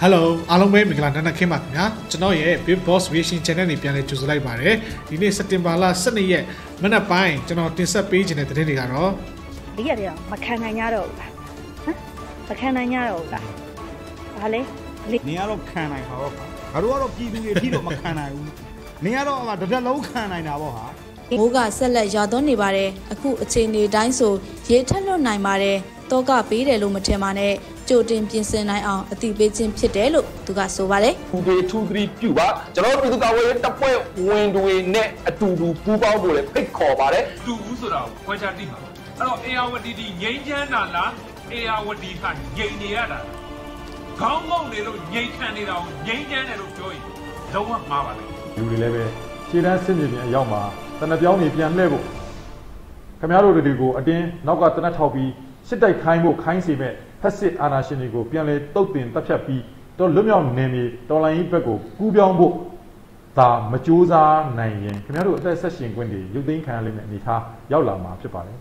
Hello အားလုံးပဲမင်္ဂလာနံနက်ခင်းပါခင်ဗျာကျွန်တော်ရဲ့ Big Boss Vision Channel နေပြန်လဲကြိုဆိုလိုက်ပါတယ်ဒီနေ့စက်တင်ဘာလ12ရက်မနက်ပိုင်းကျွန်တော်တင်ဆက်ပေးခြင်းတဲ့သတင်းတွေကတော့ဒီရက်တွေမခံနိုင်ကြတော့ဘူးလားဟမ်မခံနိုင်ကြတော့ဘူးလားဘာလဲနေရတော့ခံနိုင်ပါတော့ငါတို့ကတော့ပြည်သူတွေအထိတော့မခံနိုင်ဘူးနေရတော့တစ်ပြက်လုံးခံနိုင်တာပေါ့ဟာမိုးကဆက်လက်ရွာသွန်းနေပါတယ်အခုအချိန်တွေတိုင်းဆိုရေထက်လွတ်နိုင်ပါတယ်တောကပေးတယ်လို့မထင်ပါနဲ့ကြိုတင်ပြင်ဆင်နိုင်အောင်အတိပေးခြင်းဖြစ်တယ်လို့သူကဆိုပါတယ် 2-3ပြုပါကျွန်တော်ပြည်သူ့ကာကွယ်ရေးတပ်ဖွဲ့ဝင်တွေနဲ့အတူတူပူးပေါင်းဖို့လည်းဖိတ်ခေါ်ပါတယ်တူဘူးဆိုတာကိုခွဲခြားသိပါအဲ့တော့အေယာဝတီဒီငိမ့်ချမ်းတာလားအေယာဝတီကငိမ့်နေရတာခေါင်းငုံနေလို့ငိမ့်ခံနေတာကိုငိမ့်ချမ်းတယ်လို့ပြောရင်လုံးဝမှားပါလေလူတွေလည်းပဲခြေတန်းစစ်မြေပြင်အရောက်မှာတနက်ပြောင်းနေပြန်လှည့်ဖို့ခင်ဗျားတို့တွေကိုအတင်းနောက်ကတနက်ထောက်ပြီးစစ်တိုက်ခိုင်းဖို့ခိုင်းစီမဲ့ဖက်စစ်အာဏာရှင်တွေကိုပြန်လဲတုတ်တင်တပ်ဖြတ်ပြီးတော့လွတ်မြောက်နေမီတော်လိုင်းကြီးဘက်ကိုကူးပြောင်းဖို့ဒါမကြိုးစားနိုင်ရင်ခင်ဗျားတို့အသက်ဆက်ရှင်ခွင့်တွေရုပ်သိမ်းခံရလိမ့်မယ်အနေထားရောက်လာမှာဖြစ်ပါတယ်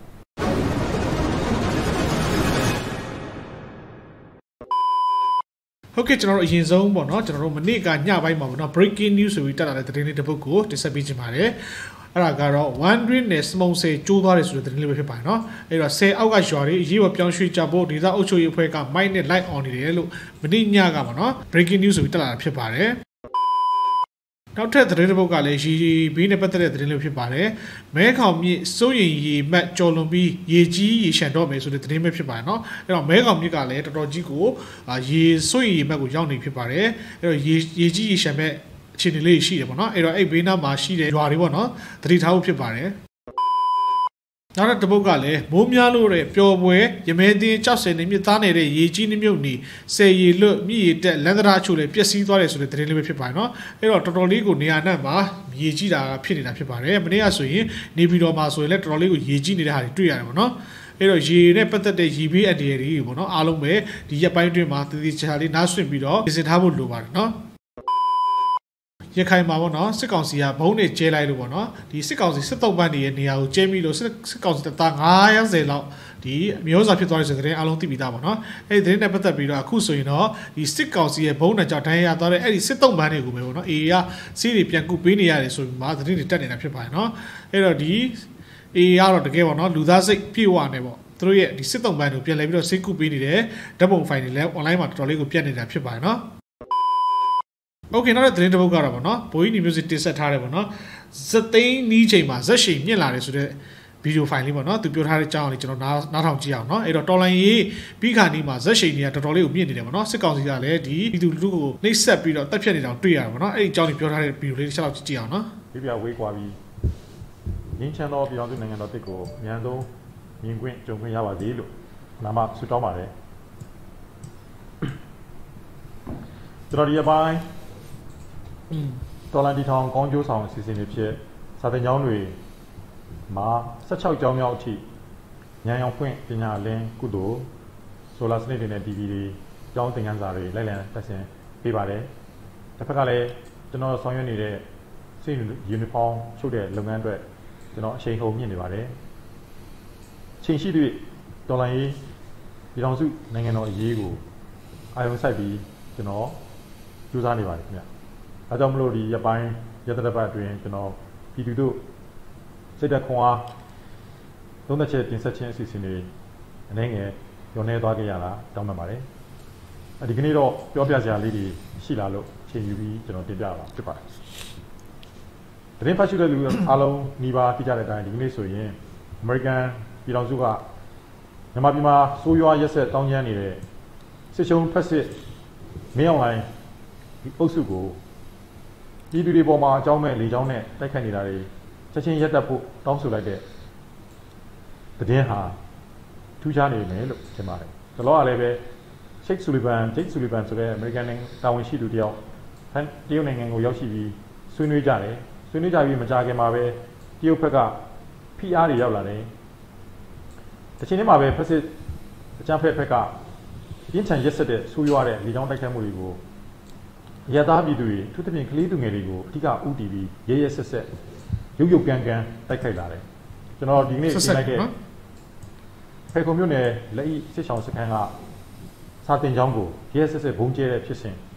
ဟုတ်ကဲ့ကျွန်တော်တို့အရင်ဆုံးပေါ့နော်ကျွန်တော်တို့မနေ့ကညပိုင်းမှာပေါ့နော် breaking news ဆိုပြီးတက်လာတဲ့သတင်းလေးတစ်ပုဒ်ကိုတင်ဆက်ပေးချင်ပါတယ်အဲ့ဒါကတော့ one green နဲ့ small ဆယ်ကျိုးသွားတယ်ဆိုတဲ့သတင်းလေးပဲဖြစ်ပါတယ်နော်အဲ့တော့ဆယ်အောက်ကရွာတွေအရေးပေါ်ပြောင်းရွှေ့ကြဖို့ဒေသအုပ်ချုပ်ရေးအဖွဲ့ကမိုက်နဲ့ light on နေတယ်လို့မနေ့ညကပေါ့နော် breaking news ဆိုပြီးတက်လာတာဖြစ်ပါတယ်နောက်ထပ်သတင်းတစ်ပုဒ်ကလည်းရေဘေးနဲ့ပတ်သက်တဲ့သတင်းလေးဖြစ်ပါတယ်မဲခေါင်မြစ်စိုးရိမ်ရေမှတ်ကျော်လွန်ပြီးရေကြီးရေရှမ်းတော့မယ်ဆိုတဲ့သတင်းပဲဖြစ်ပါတယ်เนาะအဲ့တော့မဲခေါင်မြစ်ကလည်းတော်တော်ကြီးကိုရေစိုးရိမ်ရေမှတ်ကိုရောက်နေဖြစ်ပါတယ်အဲ့တော့ရေကြီးရေရှမ်းမဲ့အခြေအနေလေးရှိတယ်ပေါ့เนาะအဲ့တော့အဲ့ဘေးနားမှာရှိတဲ့ရွာတွေပေါ့เนาะသတိထားဖို့ဖြစ်ပါတယ်နောက်တစ်ပုဒ်ကလည်းမိုးများလို့တဲ့ပျော်ပွဲရမဲတင်းကြောက်စင်နေမြစ်သားနေတဲ့ရေကြီးနှမြုပ်နေဆယ်ရီလွတ်မြစ်ရတက်လန်ဒရာချိုလည်းပျက်စီးသွားတယ်ဆိုတဲ့သတင်းလေးပဲဖြစ်ပါတယ်เนาะအဲ့တော့တော်တော်လေးကိုနေရာနဲ့မှာရေကြီးတာဖြစ်နေတာဖြစ်ပါတယ်မနေ့ကဆိုရင်နေပြည်တော်မှာဆိုရင်လည်းတော်တော်လေးကိုရေကြီးနေတဲ့ဟာတွေတွေ့ရတယ်ပေါ့เนาะအဲ့တော့ရေနဲ့ပတ်သက်တဲ့ရေဘေးအန္တရာယ်တွေပေါ့เนาะအားလုံးပဲဒီရက်ပိုင်းတွင်းမှာတည်တည်ချာလေးနားဆွင့်ပြီးတော့ပြင်ဆင်ထားဖို့လိုပါတယ်เนาะရခိုင်မှာပေါ့နော်စစ်ကောင်စီကဘုံနဲ့ကျဲလိုက်လို့ပေါ့နော်ဒီစစ်ကောင်စီစစ်တုံးပန်းတွေရဲ့နေရာကိုကျဲပြီးလို့စစ်ကောင်စီတပ်သား950လောက်ဒီမျိုးစာဖြစ်သွားတယ်ဆိုတဲ့အားလုံးသိပြီးသားပေါ့နော်အဲ့ဒီသတင်းနဲ့ပတ်သက်ပြီးတော့အခုဆိုရင်တော့ဒီစစ်ကောင်စီရဲ့ဘုံနဲ့ကြောင့်ဒဏ်ရာရသွားတဲ့အဲ့ဒီစစ်တုံးပန်းတွေကိုပဲပေါ့နော်အေးကစီးတွေပြန်ကူပေးနေရတယ်ဆိုပြီးမှသတင်းတွေတက်နေတာဖြစ်ပါတယ်နော်အဲ့တော့ဒီအေးကတော့တကယ်ပေါ့နော်လူသားစိတ်ပြေဝနေပေါ့သူတို့ရဲ့ဒီစစ်တုံးပန်းတွေကိုပြန်လဲပြီးတော့စိတ်ကူပေးနေတယ်ဓာတ်ပုံဖိုင်တွေလည်း online မှာတော်တော်လေးကိုပြတ်နေတာဖြစ်ပါတယ်နော်โอเคနောက်တဲ့သတင်းတစ်ပုဒ်ကတော့ဗောနော်ဘိုးကြီး music တင်ဆက်ထားတယ်ဗောနော်ဇက်သိန်းနီးချိန်မှာဇက်ရှိန်မြင့်လာတယ်ဆိုတဲ့ဗီဒီယိုဖိုင်လေးဗောနော်သူပြောထားတဲ့အကြောင်းလေးကျွန်တော်နားထောင်ကြည့်အောင်เนาะအဲ့တော့တော်လိုင်းရေးပြီးခါနီးမှာဇက်ရှိန်ကြီးကတော်တော်လေးကိုမြင့်နေတယ်ဗောနော်စစ်ကောင်စီကလည်းဒီပြည်သူလူထုကိုနှိပ်စက်ပြီးတော့တက်ဖြတ်နေတာတွေ့ရတယ်ဗောနော်အဲ့ဒီအကြောင်းလေးပြောထားတဲ့ဗီဒီယိုလေးတစ်ချက်လောက်ကြည့်အောင်เนาะဒီပြဝေးကွာပြီးရင်းချမ်းသောပြည်တော်စုနိုင်ငံတော်တစ်ကိုအများဆုံးမြင်ခွင့်ကြုံခွင့်ရပါစေလို့နာမဆုတောင်းပါတယ်ကျွန်တော်ဒီအပိုင်းတော်လန်တီထောင်ကောင်းကျိုးဆောင်အစီအစဉ်တွေဖြစ်စာသင်ကျောင်းတွေမှာ16ကျောင်းမြောက်အထိညံရောင်ဖွင့်ပညာလင်းကုသိုလ်ဆိုလာစနစ်တွေနဲ့ TV တွေကျောင်းသင်ခန်းစာတွေလိုက်လံတက်ဆင်ပေးပါတယ်တစ်ဖက်ကလည်းကျွန်တော်ဆောင်ရွက်နေတဲ့စိတ်ယူနီဖောင်းချုပ်တဲ့လုပ်ငန်းအတွက်ကျွန်တော်အချိန်ဟုန်မြင့်နေပါတယ်ချိန်ရှိသည့်တော်လန်ရေးပြည်ထောင်စုနိုင်ငံတော်အရေးကိုအာရုံစိုက်ပြီးကျွန်တော်ကြိုးစားနေပါတယ်ခင်ဗျအဲကြောင့်မလို့ဒီရပိုင်းရတပတ်အတွင်းကျွန်တော်ပြည်သူတို့စိတ်ဓာတ်ခွန်အားသုံးသက်ချက်တင်ဆက်ခြင်းအစီအစဉ်တွေအနေငယ်ညှော်နေသွားကြရတာတောင်းပန်ပါတယ်ဒီကနေ့တော့ပြောပြစရာလေးတွေရှိလာလို့ချိန်ယူပြီးကျွန်တော်တင်ပြတာဖြစ်ပါတယ်သတင်းဖတ်ရှုတဲ့လူအားလုံးနှီးပါသိကြတဲ့အတိုင်းဒီကနေ့ဆိုရင် American ပြည်ထောင်စုကမြန်မာပြည်မှာစိုးရွားရက်ဆက်တောင်းကျမ်းနေတဲ့စစ်ရှုံးဖက်စစ်မင်းအောင်လှိုင်အုပ်စုကိုပြည်သူတွေပေါ်မှာအကြောင်းမဲ့လေကြောင်းနဲ့တိုက်ခိုက်နေတာတွေချက်ချင်းရပ်တန့်ဖို့တောင်းဆိုလိုက်တဲ့သတင်းဟာထူးခြားနေတယ်လို့ထင်ပါတယ်။ဒါတော့လည်းပဲJake Sullivan ဆိုတဲ့ American တာဝန်ရှိသူတယောက်တရုတ်နိုင်ငံကိုရောက်ရှိပြီးဆွေးနွေးကြတယ်။ဆွေးနွေးကြပြီးမကြာခင်မှာပဲတရုတ်ဘက်ကဖိအားတွေရောက်လာတယ်။တစ်ချိန်တည်းမှာပဲဖက်စစ်အကြမ်းဖက်ဘက်ကပြင်းထန်ရက်စက်တဲ့ဆိုးရွားတဲ့လေကြောင်းတိုက်ခိုက်မှုတွေကိုရသားပြည်သူတွေသူတပြင်းကလေးသူငယ်တွေကိုအဓိကဥတီပြီးရဲရဲဆက်ဆက်ရုပ်ရုပ်ကန်ကန်တိုက်ခိုက်လာတယ်ကျွန်တော်ဒီနေ့ပြင်လိုက်တဲ့ဖေခုံမြို့နယ်လက်ဤစစ်ဆောင်စခန်းကစာတင်ကျောင်းကိုရဲဆက်ဆက်ဘုံကျဲတဲ့ဖြစ်စဉ်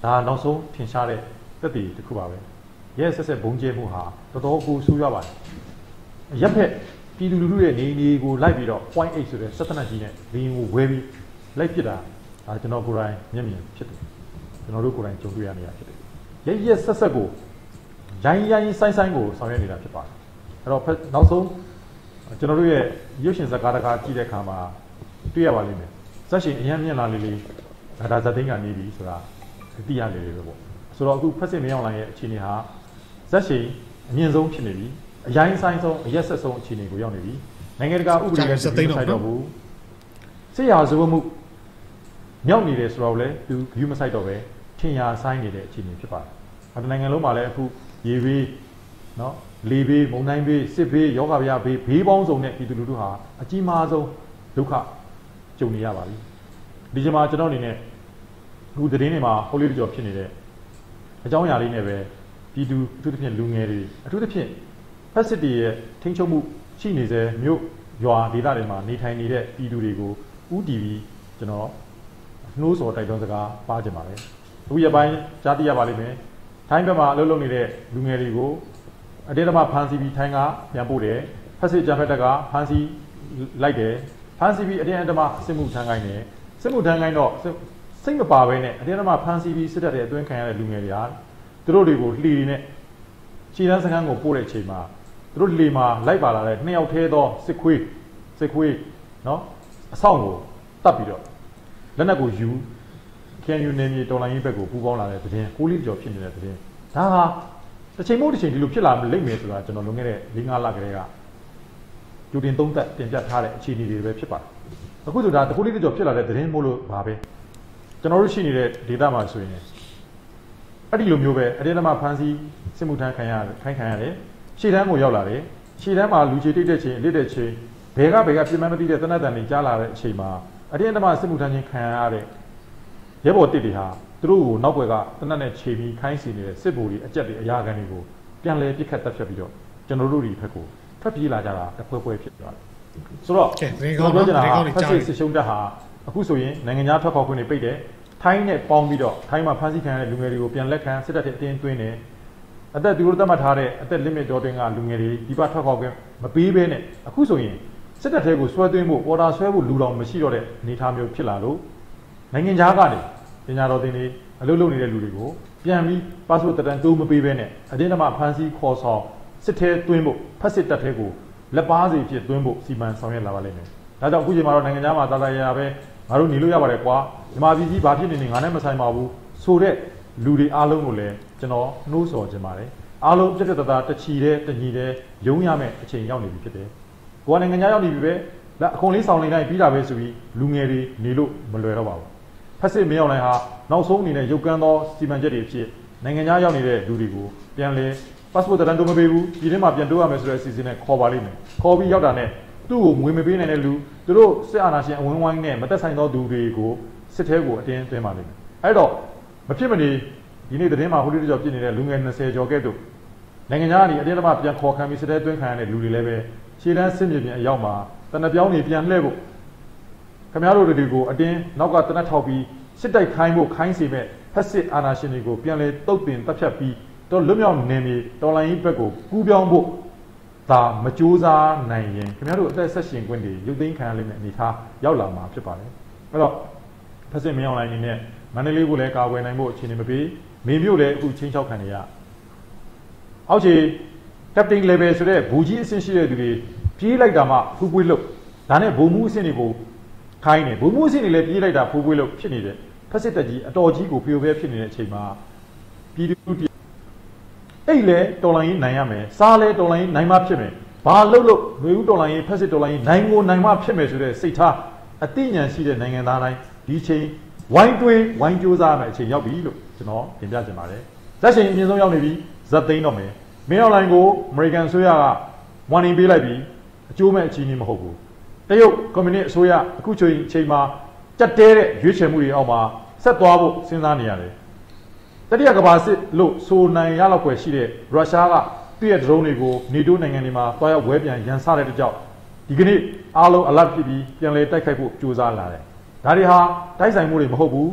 ဒါနောက်ဆုံးထင်ရှားတဲ့သက်တည်တစ်ခုပါပဲရဲဆက်ဘုံကျဲမှုဟာတော်တော်ကိုဆိုးရွားပါတယ်ရက်ဖက်ပြည်သူလူထုရဲ့နေကိုလိုက်ပြီးတော့ point 8ဆိုတဲ့စက်တနက်ကြီးနဲ့ဘင်းကိုဝဲပြီးလိုက်ပစ်တာဒါကျွန်တော်ကိုယ်တိုင်မျက်မြင်ဖြစ်တယ်ကျွန်တော်တို့ကိုယ်တိုင်ကြုံတွေ့ရနေတာဖြစ်တယ်ရဲဆက်ကိုရိုင်းဆိုင်ကိုဆောင်ရွက်နေတာဖြစ်ပါတယ်အဲ့တော့နောက်ဆုံးကျွန်တော်တို့ရဲ့ရုပ်ရှင်ဇာတ်ကားတကားကြည့်တဲ့အခါမှာတွေ့ရပါလိမ့်မယ်ဇက်ရှင်အရင်မြင်လာလေးဒါဇာတ်သိန်းကနေပြီဆိုတာသိရလေပဲပေါ့ဆိုတော့အခုဖက်စစ်မင်းအောင်လှိုင်ရဲ့အခြေအနေဟာဇက်ရှင်အမြင့်ဆုံးဖြစ်နေပြီအရင်ဆိုင်ဆုံးအရက်ဆက်ဆုံးအခြေအနေကိုရောက်နေပြီနိုင်ငံတကာဥပဒေနဲ့ဇက်သိန်းတော့ဘူးစစ်ရာဇဝတ်မှုမြောက်နေတယ်ဆိုတော့လေသူဂရုမစိုက်တော့ပဲထင်ရာဆိုင်နေတဲ့အခြေအနေဖြစ်ပါတယ်နိုင်ငံလုံးမှာလည်းအခုရေဘေးနော်လေဘေးမုန်တိုင်းဘေးစစ်ဘေးယောဂဗျာဘေးဘေးပေါင်းစုံနဲ့ပြည်သူလူထုဟာအကြီးမားဆုံးဒုက္ခကြုံနေရပါပြီဒီချိန်မှာကျွန်တော်အနေနဲ့အခုသတင်းတွေမှာဟိုလေးတကြောဖြစ်နေတဲ့အကြောင်းအရာလေးနဲ့ပဲပြည်သူအထူးသဖြင့်လူငယ်တွေအထူးသဖြင့်ဖက်စစ်တီရဲ့ထိန်းချုပ်မှုရှိနေစေမြို့ရွာဒေသတွေမှာနေထိုင်နေတဲ့ပြည်သူတွေကိုဥတီပြီးကျွန်တော်နှိုးဆော်တိုက်တွန်းစကားပါကြပါမယ်အခုရပိုင်းကြားသိရပါလိမ့်မယ်ထိုင်းဘက်မှာအလုပ်လုပ်နေတဲ့လူငယ်တွေကိုအတေတမဖန်စီပြီးထိုင်းကပြန်ပို့တယ်ဖက်စစ်ဂျမ်ဖက်တက်ကဖန်စီလိုက်တယ်ဖန်စီပြီးအတေတမစစ်မှုထမ်းကိုင်းတယ်စစ်မှုထမ်းကိုင်းတော့စိတ်မပါဘဲနဲ့အတေတမဖန်စီပြီးစစ်တပ်ရဲ့အတွင်းခံရတဲ့လူငယ်တွေဟာသူတို့တွေကိုလှီတွေနဲ့ခြေတန်းစခန်းကိုပို့တဲ့အချိန်မှာသူတို့လှီမှာလိုက်ပါလာတဲ့2ယောက်သေးသောစစ်ခွေးနော်အဆောင်ကိုတတ်ပြီးတော့လက်နက်ကိုယူKNU နေမြေတော်လိုင်းရေးဘက်ကိုပူးပေါင်းလာတဲ့သတင်းကိုလေးကျော်ဖြစ်နေတဲ့သတင်းဒါဟာတစ်ချိန်မို့တစ်ချိန်ဒီလိုဖြစ်လာမလိမ့်မယ်ဆိုတာကျွန်တော်လွန်ခဲ့တဲ့4-5 လကတည်းကကြိုတင်သုံးသပ်တင်ပြထားတဲ့အခြေအနေတွေပဲဖြစ်ပါတယ်အခုဆိုဒါတခုလေးကျော်ဖြစ်လာတဲ့သတင်းမို့လို့ပါပဲကျွန်တော်တို့ရှိနေတဲ့ဒေတာမှာဆိုရင်အဲ့ဒီလိုမျိုးပဲအတေတမဖန်စီစစ်မှုထမ်းခံရတယ်ရှေ့တန်းကိုရောက်လာတယ်ရှေ့တန်းမှာလူချေတိတ်တဲ့ချိန်လက်တဲ့ချိန်ဘယ်ကပြင်မမသိတဲ့တနတ်တန်တွေကြားလာတဲ့အချိန်မှာအတေတမစစ်မှုထမ်းချင်းခံရတဲ့ရဲဘော်တစ်တွေဟာသူတို့ကိုနောက်ဘက်ကတနတ်နဲ့ခြေပြီးခိုင်းစီနေတဲ့စစ်ဗိုလ်တွေအကြက်တွေအရာခံတွေကိုပြန်လဲပစ်ခတ်တက်ဖြတ်ပြီးတော့ကျွန်တော်တို့ဒီဘက်ကိုထွက်ပြေးလာကြတာတစ်ဖွဲဖြစ်သွားတယ်ဆိုတော့ဖက်စစ်ရှုံးတက်ဟာအခုဆိုရင်နိုင်ငံသားထွက်ခေါ်ခွင့်တွေပိတ်တယ်ထိုင်းနဲ့ပေါင်းပြီးတော့ထိုင်းမှာဖမ်းဆီးခံရတဲ့လူငယ်တွေကိုပြန်လက်ခံစစ်တပ်ရဲ့အတင်းသွင်းတယ်အသက်သူတို့သတ်မှတ်ထားတဲ့အသက် limit တော်တွင်ကလူငယ်တွေဒီဘက်ထွက်ခေါ်ခွင့်မပေးဘဲနဲ့အခုဆိုရင်စစ်တပ်ထဲကိုဆွဲသွင်းဖို့ order ဆွဲဖို့လူတော်မရှိတော့တဲ့အနေအထားမျိုးဖြစ်လာလို့နိုင်ငံခြားကနေပညာတော်သင်တွေအလုပ်လုပ်နေတဲ့လူတွေကိုပြန်ပြီး passport တက်တန်းတိုးမပေးဘဲနဲ့အတင်းအဓမ္မဖမ်းဆီးခေါ်ဆောင်စစ်ထဲသွင်းဖို့ဖက်စစ်တပ်ထဲကိုလက်ပါစီဖြစ်သွင်းဖို့စီမံဆောင်ရွက်လာပါလိမ့်မယ်။ဒါကြောင့်အခုချိန်မှာတော့နိုင်ငံခြားမှာတာတာရပဲငါတို့နေလို့ရပါတယ်ကွာမြန်မာပြည်ကြီးဘာဖြစ်နေငါနဲ့မဆိုင်ပါဘူးဆိုတဲ့လူတွေအားလုံးကိုလည်းကျွန်တော်နှိုးဆော်ခြင်းပါတယ်။အားလုံးပြတ်တချီတဲ့တညီတဲ့ရုံးရမယ့်အချိန်ရောက်နေပြီဖြစ်တယ်။ကိုကနိုင်ငံခြားရောက်နေပြီပဲအခွန်လေးဆောင်နေတိုင်းပြီးတာပဲဆိုပြီးလူငယ်တွေနေလို့မလွယ်တော့ပါဘူး။ဖက်စစ်မင်းအောင်လှိုင်ဟာနောက်ဆုံးအနေနဲ့ရုပ်ကန်းသောစီမံချက်တွေဖြစ်နိုင်ငံခြားရောက်နေတဲ့လူတွေကိုပြန်လဲ passport တန်းတိုးမပေးဘူးဒီထဲမှာပြန်တိုးရမယ်ဆိုတဲ့အစီအစဉ်နဲ့ခေါ်ပါလိမ့်မယ်ခေါ်ပြီးရောက်တာနဲ့သူ့ကိုငွေမပေးနိုင်တဲ့လူသူတို့စစ်အာဏာရှင်အဝန်းဝိုင်းနဲ့မသက်ဆိုင်သောသူတွေကိုစစ်ထဲကိုအတင်းသွင်းပါလိမ့်မယ်အဲ့တော့မဖြစ်မနေဒီနေ့သတင်းမှာဟိုလေးကြော်ပြစ်နေတဲ့လူငယ်20ကျော်ကဲ့သို့နိုင်ငံခြားကနေအတင်းအဓမ္မပြန်ခေါ်ခံပြီးစစ်ထဲသွင်းခံရတဲ့လူတွေလည်းပဲခြေတန်းစစ်မြေပြင်အရောက်မှာတနပြောင်းနေပြန်လှည့်ဖို့ခင်ဗျားတို့တွေကိုအတင်းနောက်ကတနက်ထောက်ပြီးစစ်တိုက်ခိုင်းဖို့ခိုင်းစီမဲ့ဖက်စစ်အာဏာရှင်တွေကိုပြန်လဲတုတ်တင်တပ်ဖြတ်ပြီးတော့လွတ်မြောက်နေမီတော်လိုင်းဘက်ကိုကူးပြောင်းဖို့ဒါမကြိုးစားနိုင်ရင်ခင်ဗျားတို့အသက်ဆက်ရှင်ခွင့်တွေရုပ်သိမ်းခံရလိမ့်မယ်အနေထားရောက်လာမှာဖြစ်ပါတယ်အဲ့တော့ဖက်စစ်မင်းအောင်လှိုင်အနေနဲ့မန္တလေးကိုလည်းကာကွယ်နိုင်ဖို့အခြေအနေမပေးမေမြို့လည်းအခုချင်းချောက်ခံနေရအောက်ခြေ captain level ဆိုတဲ့ဘူကြီးအဆင့်ရှိတဲ့သူတွေပြေးလိုက်တာမှဖူးပွေးလို့ဒါနဲ့ဘုံမှုအဆင့်တွေကိုခိုင်းနေဘုံမှုအဆင့်တွေလည်းပြေးလိုက်တာဖူးပွေးလို့ဖြစ်နေတယ်ဖက်စစ်တပ်ကြီးအတော်ကြီးကိုဖျို့ဖျဲဖြစ်နေတဲ့အချိန်မှာပြည်သူအဲ့လေတော်လိုင်းနိုင်ရမယ်စားလဲတော်လိုင်းနိုင်မှဖြစ်မယ်ဘာလို့ຫນွေဦးတော်လိုင်းဖက်စစ်တော်လိုင်းနိုင်ကိုနိုင်မှဖြစ်မယ်ဆိုတဲ့စိတ်ထားအသိဉာဏ်ရှိတဲ့နိုင်ငံသားတိုင်းဒီချိန်ဝိုင်းတွင်းဝိုင်းကြိုးစားမယ်အချိန်ရောက်ပြီလို့ကျွန်တော်တင်ပြချင်ပါတယ်ဇက်ရှင်အမြင့်ဆုံးရောက်နေပြီဇက်သိန်းတော့မယ်မင်းအွန်လိုင်းကိုအမေရိကန်အစိုးရကဝန်ပေးလိုက်ပြီးအကျိုးမဲ့အချင်းကြီးမဟုတ်ဘူးတရုတ်ကွန်မြူနစ်အစိုးရအခုချိန်မှာကြက်တဲတဲ့ရွေးချယ်မှုတွေအောက်မှာဆက်သွားဖို့စဉ်းစားနေရတယ်တတိယကမ္ဘာစစ်လို့ဆိုနိုင်ရလောက်ွယ်ရှိတဲ့ရုရှားကသူ့ရဲ့ဒရုန်းတွေကိုနေတိုးနိုင်ငံတွေမှာတွားရောက်ဝဲပြန်ရန်စတဲ့ကြောင့်ဒီကနေ့အားလုံးအလတ်ဖြစ်ပြီးပြန်လည်တိုက်ခိုက်ဖို့ကြိုးစားလာတယ်ဒါတွေဟာတိုက်ဆိုင်မှုတွေမဟုတ်ဘူး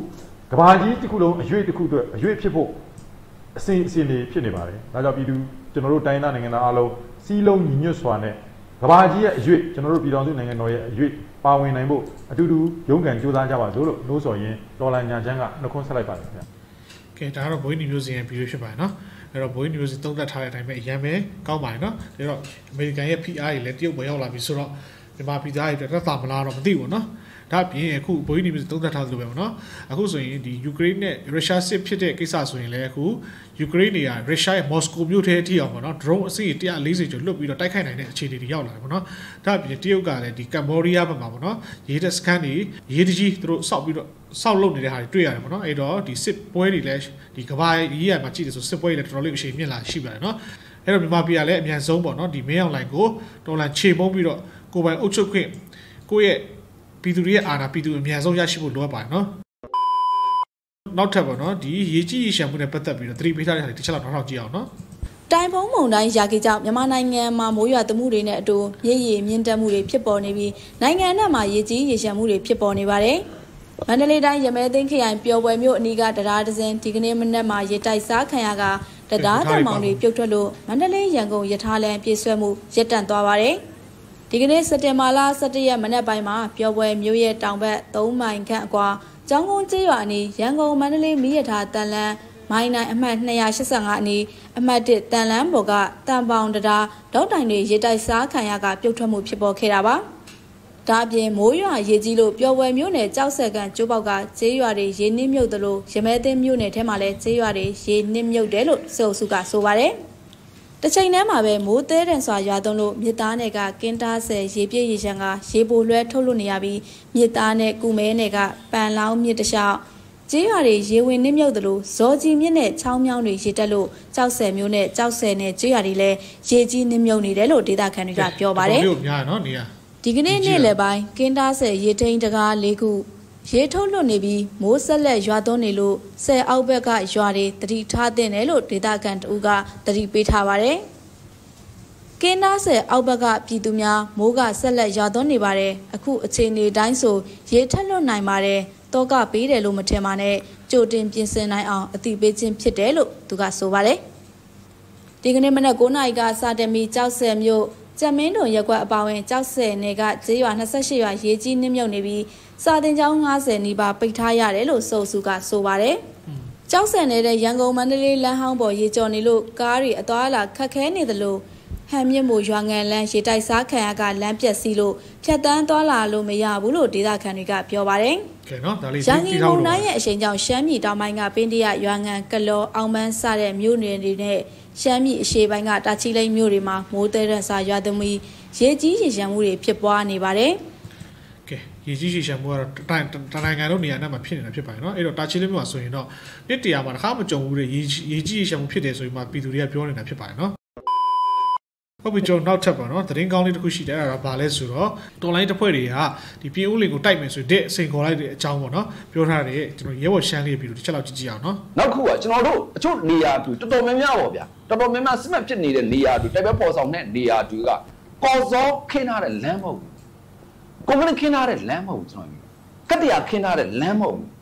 ကဘာကြီးတစ်ခုလုံးအရွေ့တစ်ခုအတွက်အရွေ့ဖြစ်ဖို့အစဉ်နေဖြစ်နေပါတယ်ဒါကြောင့်ပြည်သူကျွန်တော်တို့တိုင်းသားနိုင်ငံသားအားလုံးစီးလုံးညီညွတ်စွာနဲ့ကဘာကြီးရဲ့အရွေ့ကျွန်တော်တို့ပြည်တော်စုနိုင်ငံတော်ရဲ့အရွေ့ပါဝင်နိုင်ဖို့အတူတူရုန်းကန်ကြိုးစားကြပါစို့လို့နှိုးဆော်ရင်းတော်လန်ညာချမ်းကနှုတ်ခွန်းဆက်လိုက်ပါတယ်ခင်ဗျာကဲဒါကတော့ဘွေးနီမျိုးစီရဲ့ဗီဒီယိုဖြစ်ပါတယ်နော်အဲ့တော့ဘွေးနီမျိုးစီသုံးသပ်ထားတဲ့အတိုင်းပဲအရင်ပဲကောင်းပါတယ်နော်ဒါတော့အမေရိကန်ရဲ့ PR တွေလည်းတရုတ်ပေါ်ရောက်လာပြီဆိုတော့မြန်မာပြည်သားတွေတက်တာမလားတော့မသိဘူးနော်ဒါပြင်အခုဘွေးနီမျိုးစီသုံးသပ်ထားသလိုပဲပေါ့နော်အခုဆိုရင်ဒီယူကရိန်းနဲ့ရုရှားစစ်ဖြစ်တဲ့ကိစ္စဆိုရင်လည်းအခုယူကရိန်းတွေကရုရှားရဲ့မော်စကိုမြို့ထဲအထိအောင်ပေါ့နော် drone အစီ140ကျော်လွတ်ပြီးတော့တိုက်ခိုက်နိုင်တဲ့အခြေအနေတွေရောက်လာတယ်ပေါ့နော်ဒါပြင်တရုတ်ကလည်းဒီကမ္ဘောဒီးယားဘက်မှာပေါ့နော်ရေးတဲ့စကန်တွေရေးတကြီးသူတို့စောက်ပြီးတော့စောက်လုပ်နေတဲ့ဟာတွေတွေ့ရတယ်ပေါ့နော်အဲ့တော့ဒီစစ်ပွဲတွေလည်းဒီကမ္ဘာကြီးရမှာကြည့်တယ်ဆိုစစ်ပွဲတွေလည်းတော်တော်လေးအရှိန်မြင့်လာရှိပါတယ်နော်အဲ့တော့မြန်မာပြည်ကလည်းအမြန်ဆုံးပေါ့နော်ဒီမင်းအောင်လိုင်ကိုတော်လန်ခြေမုံပြီးတော့ကိုယ်ပိုင်အုပ်ချုပ်ခွင့်ကိုယ့်ရဲ့ပြည်သူတွေရဲ့အာဏာပြည်သူအများဆုံးရရှိဖို့လိုအပ်ပါတယ်နော်နောက်ထပ်ပေါ့နော်ဒီရေကြီးရေရှမ်းမှုနဲ့ပတ်သက်ပြီးတော့သတိပေးထားတဲ့ဟာတွေတစ်ချက်လောက်နောက်ကြည့်အောင်နော်တိုင်ဖုံမုံတိုင်းရာကြီးကြောင့်မြန်မာနိုင်ငံမှာမိုးရွာသွန်းမှုတွေနဲ့အတူမြေရီမြင့်တက်မှုတွေဖြစ်ပေါ်နေပြီးနိုင်ငံနဲ့မှာရေကြီးရေရှမ်းမှုတွေဖြစ်ပေါ်နေပါတယ်မန္တလေးတိုင်းရမဲသိန်းခရိုင်ပျော်ပွဲမြို့အနီးကတရားဒဇင်ဒီကနေ့မနက်မှာရေတိုက်စားခံရကတရားတမောင်တွေပြုတ်ထွက်လို့မန္တလေးရန်ကုန်ရထားလမ်းပြေးဆွဲမှုရပ်တန့်သွားပါတယ်ဒီကနေ့စက်တင်ဘာလ17ရက်မနက်ပိုင်းမှာပျော်ပွဲမြို့ရဲ့တောင်ဘက်3မိုင်ခန့်အကွာကျောင်းကုန်းကျေးရွာအနီးရန်ကုန်မန္တလေးမီးရထားတန်လန်းမိုင်းနိုင်အမှတ်285အနီးအမှတ်1တန်လန်းပေါ်ကတန်ပေါင်တရားဒေါက်တိုင်တွေရေတိုက်စားခံရကပြုတ်ထွက်မှုဖြစ်ပေါ်ခဲ့တာပါဒါအပြင်မိုးရွာရေကြီးလို့ပျော်ပွဲမြို့နယ်ကြောက်ဆက်ကန်ကျိုးပေါက်ကကျေးရွာတွေရေနစ်မြုပ်သလိုရမဲသိန်းမြို့နယ်ထဲမှာလည်းကျေးရွာတွေရေနစ်မြုပ်တယ်လို့စေအုပ်စုကဆိုပါတယ်တစ်ချိန်တည်းမှာပဲမိုးသေးတဲ့စွာရွာသွန်းလို့မြစ်သားနယ်ကကင်းတားဆယ်ရေပြည့်ရေရှမ်းကရေပိုလွှဲထုတ်လွှတ်နေရပြီးမြစ်သားနယ်ကုမဲနယ်ကပန်လောင်းမြစ်တလျှောက်ကျေးရွာတွေရေဝင်နစ်မြုပ်သလိုဇော်ကြီးမြစ်နဲ့ချောင်းမြောင်းတွေရေတက်လို့ကြောက်ဆယ်မျိုးနဲ့ကြောက်ဆယ်နဲ့ကျေးရွာတွေလည်းရေကြီးနစ်မြုပ်နေတယ်လို့ဒေသခံတွေကပြောပါတယ်ဒီကနေ့နေ့လယ်ပိုင်းကင်းတားဆယ်ရေထိန်တကား၄ခုရေထုတ်လွတ်နေပြီးမိုးဆက်လက်ရွာသွန်းနေလို့ဆယ်အောက်ဘက်ကရွာတွေတတိထားတဲ့တယ်လို့ဒေသခံတဦးကတတိပေးထားပါတယ်။ကင်းနားဆယ်အောက်ဘက်ကပြည်သူများမိုးကဆက်လက်ရွာသွန်းနေပါတယ်။အခုအချိန်ဒီတိုင်းဆိုရေထက်လွတ်နိုင်ပါတယ်။တောကပေးတယ်လို့မထင်ပါနဲ့ကြိုတင်ပြင်ဆင်နိုင်အောင်အသိပေးခြင်းဖြစ်တယ်လို့သူကဆိုပါတယ်။ဒီကနေ့မနက်9:00နာရီကစတင်ပြီးကြောက်ဆယ်မြို့ကျမင်းတုံရက်ကွက်အပါဝင်ကြောက်ဆယ်နယ်ကကျေးရွာ28ရွာရေကြီးနစ်မြုပ်နေပြီးစာတင်ကျောင်း90နီးပါးပိတ်ထားရတယ်လို့စေအုပ်စုကဆိုပါတယ်။ကြောက်ဆယ်နယ်တဲ့ရန်ကုန်မန္တလေးလမ်းဟောင်းပေါ်ရေကျော်နေလို့ကားတွေအသွားအလာခက်ခဲနေသလိုဟန်မြင့်မို့ရွာငံလမ်းရေတိုက်စားခံရကလမ်းပြက်စီးလို့ဖြတ်တန်းသွားလာလို့မရဘူးလို့ဒေသခံတွေကပြောပါတယ်။ကဲနော်ဒါလေးရန်ကုန်မုံတိုင်းရဲ့အရှိန်ကြောင့်ရှမ်းပြည်တောင်ပိုင်းကပင်းတရရွာငံကလောအောင်ပန်းစတဲ့မြို့နယ်တွေနဲ့ရှမ်းပြည်အရှေ့ပိုင်းကတာချီလိတ်မြို့တွေမှာမိုးတဲတဲ့စာရွာသွန်းပြီးရေကြီးရေရှမ်းမှုတွေဖြစ်ပွားနေပါတယ်။ကဲရေကြီးရေရှမ်းမှုကတော့တိုင်းနိုင်ငံတို့နေရာနဲ့မှာဖြစ်နေတာဖြစ်ပါတယ်နော်။အဲ့တော့တာချီလိတ်မြို့မှာဆိုရင်တော့နှစ်တရာမှာတစ်ခါမကြုံဘူးတဲ့ရေကြီးရေရှမ်းမှုဖြစ်တယ်ဆိုရင်မှပြည်သူတွေကပြောနေတာဖြစ်ပါတယ်နော်။ဟုတ်ပြီကျွန်တော်နောက်ထပ်ပါနော်သတင်းကောင်းလေးတစ်ခုရှိတယ်အဲ့ဒါဘာလဲဆိုတော့တော်လိုင်းတစ်ဖွဲ့တွေကဒီပြည်ဦးလင်ကိုတိုက်မယ်ဆိုတဲ့အစိန်ခေါ်လိုက်တဲ့အကြောင်းပေါ့နော်ပြောထားတယ်ကျွန်တော်ရဲဘော်ရှမ်းလေးပြီးတော့တစ်ချက်လောက်ကြည့်ကြည့်အောင်နော်နောက်ခုကကျွန်တော်တို့အချို့နေရာတူတော်တော်များများပေါ့ဗျာတော်တော်များများစစ်မှတ်ဖြစ်နေတဲ့နေရာတူတိုက်ပွဲပေါ်ဆောင်တဲ့နေရာတူကကော်စောခင်းထားတဲ့လမ်းမဟုတ်ဘူးကွန်ကရစ်ခင်းထားတဲ့လမ်းမဟုတ်ဘူးကျွန်တော်ကတ္တရာခင်းထားတဲ့လမ်းမဟုတ်ဘူး